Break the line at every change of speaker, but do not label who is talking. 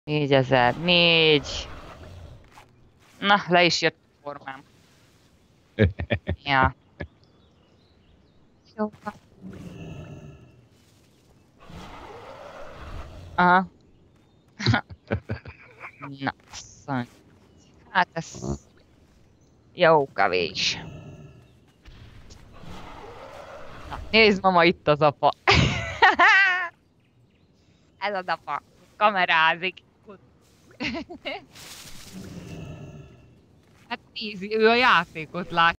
4000, 4. Na, le is jött a formám. Ja. Jó. Aha. Na, szany. Hát ez jó kevés. Na, nézd, mama, itt az apa. Ez az apa. Kamerázik. Hát nézi, ő a játékot lát.